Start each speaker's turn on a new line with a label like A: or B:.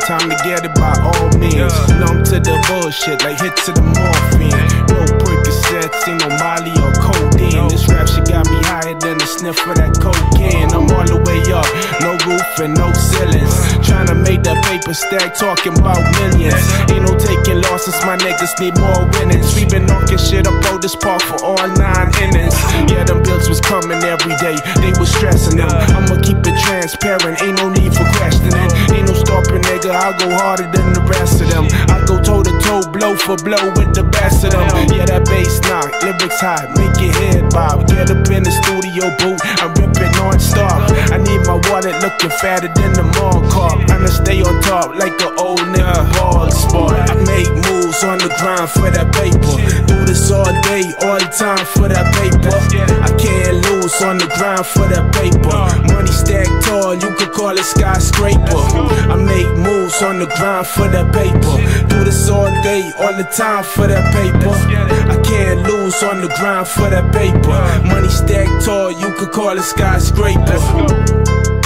A: time to get it by all means. Numb to the bullshit, like hit to the morphine. No Percocets, ain't no Molly or codeine. This rap shit got me higher than a sniff of that cocaine. I'm all the way up, no roof and no ceilings. Tryna make that paper stack, talking about millions. Ain't no taking losses, my niggas need more winnings. We been knocking shit up out this park for all 9 innings. Yeah, them bills was coming every day, they was stressing them. I'ma keep it transparent, ain't no need for questioning. Ain't no stopping, nigga, I go harder than the rest of them. I go toe to toe, blow for blow with the best of them. Yeah, that bass knock, lyrics hot, make your head bob. Get up in the studio booth, I'm ripping non-stop. I need my wallet looking fatter than the mall cop. I'ma stay on top like an old nigga ball sport. I make moves on the grind for that paper. Do this all day, all the time for that paper. I can't lose on the grind for that paper. Money stacked tall, you could call it skyscraper. I make moves on the grind for that paper. Do this all day, all the time for that paper. I can't lose on the grind for that paper. Money stacked tall, you could call it skyscraper.